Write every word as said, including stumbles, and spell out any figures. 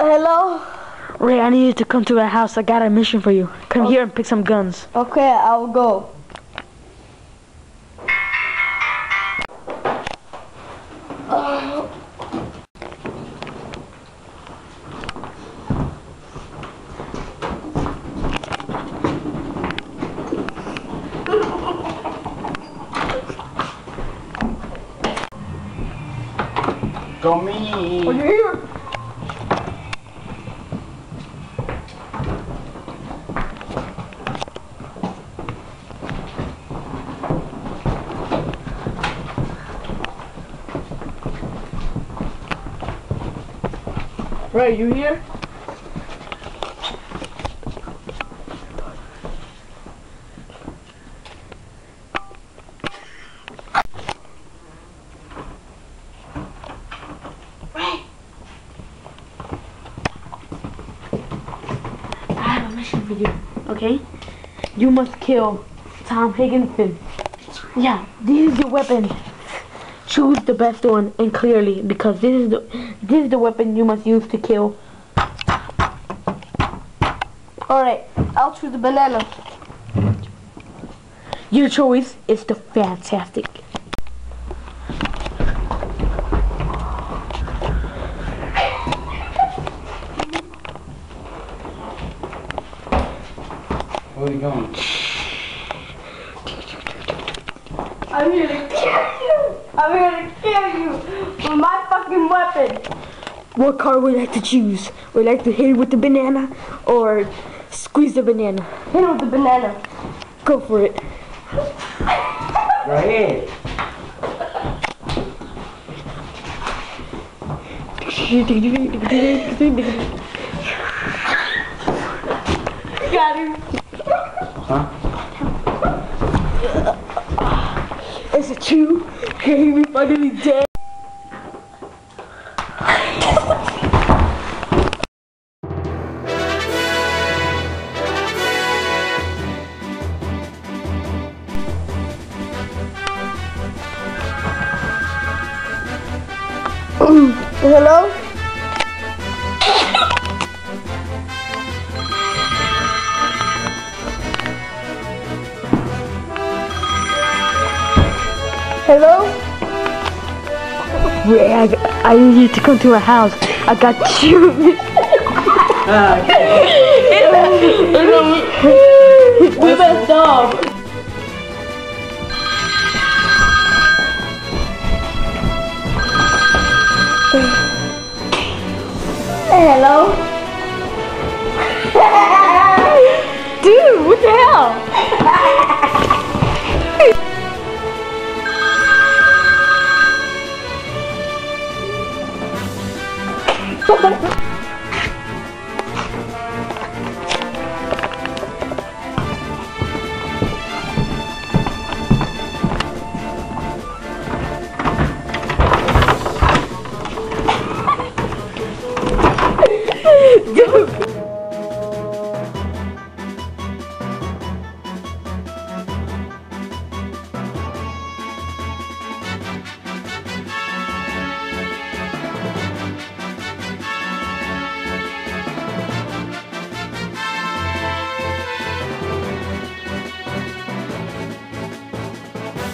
Hello? Ray, I need you to come to my house. I got a mission for you. Come here and pick some guns. Okay, I'll go. Uh, Go me. Are you here? Ray, you here? Ray! I have a mission for you, okay? You must kill Tom Higginson. Yeah, this is your weapon. Choose the best one and clearly, because this is the this is the weapon you must use to kill. Alright, I'll choose the banana. Your choice is the fantastic. Where are you going? I'm here to kill you! I'm here to kill you with my fucking weapon! What card would you like to choose? Would you like to hit it with the banana or squeeze the banana? Hit him with the banana. Go for it. Right here. Got him. Huh? Is it true? Hey, we finally dead. Hello? Hello? Ray, I, I need you to come to my house. I got you. We better stop. Hello? Dude, what the hell?